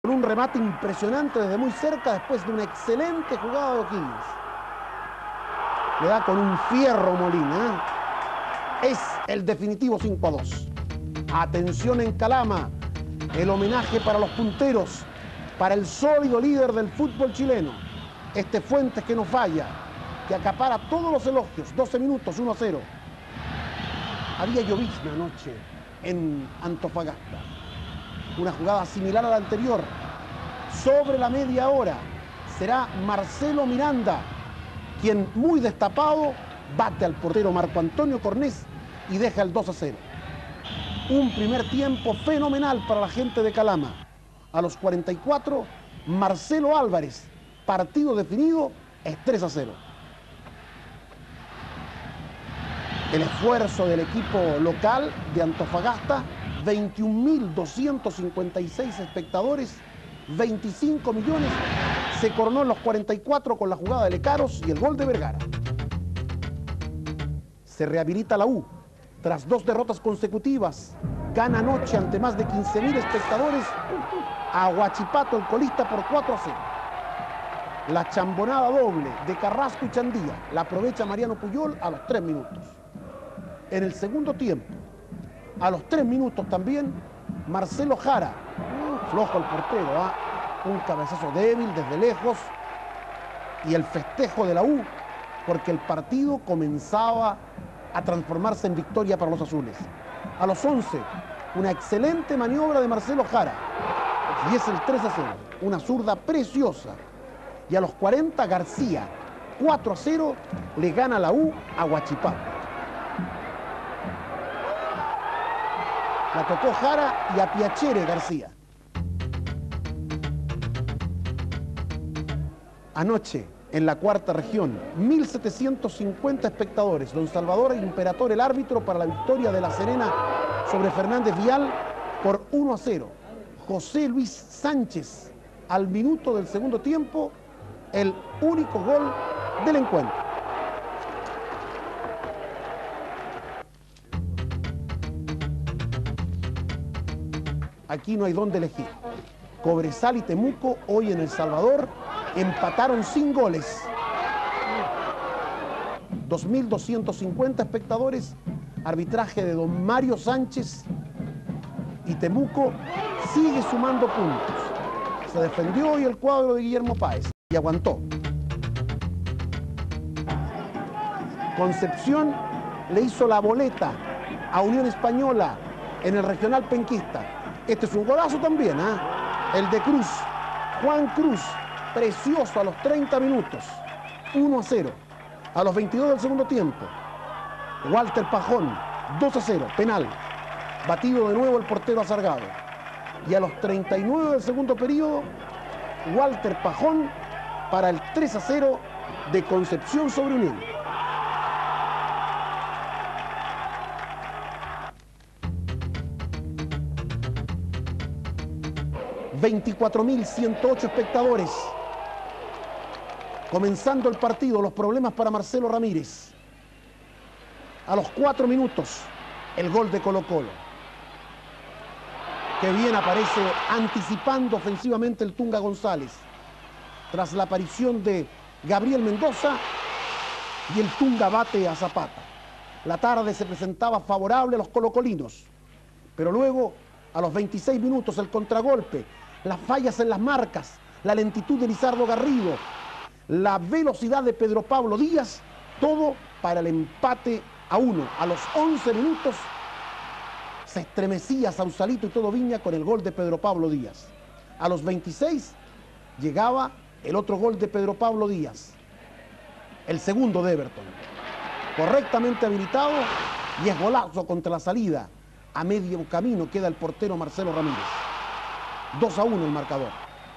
Un remate impresionante desde muy cerca después de una excelente jugada de O'Higgins. Le da con un fierro Molina. Es el definitivo 5-2. Atención en Calama. El homenaje para los punteros, para el sólido líder del fútbol chileno. Este Fuentes que no falla, que acapara todos los elogios. 12 minutos, 1-0. Había llovizna anoche en Antofagasta. Una jugada similar a la anterior. Sobre la media hora será Marcelo Miranda quien, muy destapado, bate al portero Marco Antonio Cornés y deja el 2-0. Un primer tiempo fenomenal para la gente de Calama. A los 44, Marcelo Álvarez, partido definido, es 3-0. El esfuerzo del equipo local de Antofagasta, 21.256 espectadores, 25 millones, se coronó en los 44 con la jugada de Lecaros y el gol de Vergara. Se rehabilita la U, tras 2 derrotas consecutivas, gana anoche ante más de 15.000 espectadores a Huachipato, el colista, por 4-0. La chambonada doble de Carrasco y Chandía la aprovecha Mariano Puyol a los 3 minutos. En el segundo tiempo, a los 3 minutos también, Marcelo Jara, flojo el portero, un cabezazo débil desde lejos, y el festejo de la U, porque el partido comenzaba a transformarse en victoria para los azules. A los 11, una excelente maniobra de Marcelo Jara, y es el 3-0, una zurda preciosa. Y a los 40, García, 4-0, le gana la U a Huachipato. La tocó Jara y a Piacere García. Anoche, en la cuarta región, 1.750 espectadores. Don Salvador Imperator, el árbitro, para la victoria de La Serena sobre Fernández Vial por 1-0. José Luis Sánchez, al minuto del segundo tiempo, el único gol del encuentro. Aquí no hay dónde elegir. Cobresal y Temuco, hoy en El Salvador, empataron sin goles. 2.250 espectadores, arbitraje de don Mario Sánchez, y Temuco sigue sumando puntos. Se defendió hoy el cuadro de Guillermo Páez y aguantó. Concepción le hizo la boleta a Unión Española en el regional penquista. Este es un golazo también, el de Cruz, Juan Cruz, precioso a los 30 minutos, 1-0. A los 22 del segundo tiempo, Walter Pajón, 2-0, penal, batido de nuevo el portero Azargado. Y a los 39 del segundo periodo, Walter Pajón para el 3-0 de Concepción sobre Unión. $24.108 espectadores. Comenzando el partido, los problemas para Marcelo Ramírez. A los 4 minutos, el gol de Colo-Colo. Que bien aparece anticipando ofensivamente el Tunga González. Tras la aparición de Gabriel Mendoza, y el Tunga bate a Zapata. La tarde se presentaba favorable a los colocolinos. Pero luego, a los 26 minutos, el contragolpe, las fallas en las marcas, la lentitud de Lizardo Garrido, la velocidad de Pedro Pablo Díaz, todo para el empate a 1. A los 11 minutos se estremecía Sausalito y todo Viña con el gol de Pedro Pablo Díaz. A los 26 llegaba el otro gol de Pedro Pablo Díaz, el segundo de Everton, correctamente habilitado, y es golazo contra la salida. A medio camino queda el portero Marcelo Ramírez. 2-1 el marcador.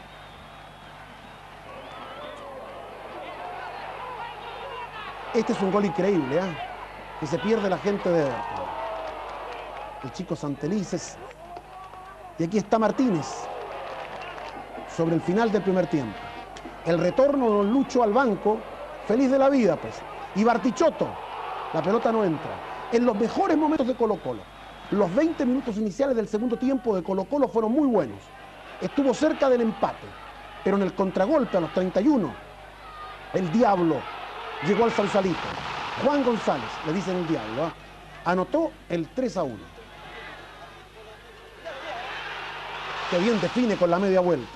Este es un gol increíble, que se pierde la gente de Everton. El chico Santelices. Y aquí está Martínez, sobre el final del primer tiempo. El retorno de don Lucho al banco, feliz de la vida, pues. Y Bartichotto, la pelota no entra. En los mejores momentos de Colo-Colo. Los 20 minutos iniciales del segundo tiempo de Colo-Colo fueron muy buenos. estuvo cerca del empate, pero en el contragolpe a los 31, el Diablo llegó al Sausalito. Juan González, le dicen el Diablo, ¿eh? Anotó el 3-1. Que bien define con la media vuelta.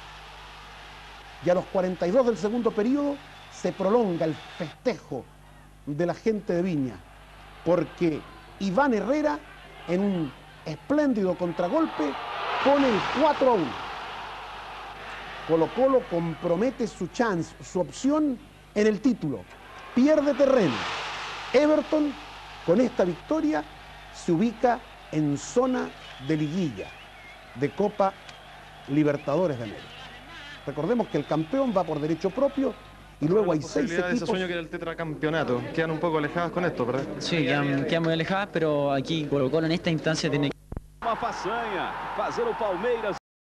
Y a los 42 del segundo periodo se prolonga el festejo de la gente de Viña, porque Iván Herrera, en un espléndido contragolpe, pone el 4-1. Colo-Colo compromete su chance, su opción en el título. Pierde terreno. Everton, con esta victoria, se ubica en zona de liguilla de Copa Libertadores de América. Recordemos que el campeón va por derecho propio y luego hay 6 equipos. Ese sueño que era el tetracampeonato, quedan un poco alejadas con esto, ¿verdad? Sí, quedan muy alejadas, pero aquí Colo-Colo en esta instancia tiene Uma façanha, fazer o Palmeiras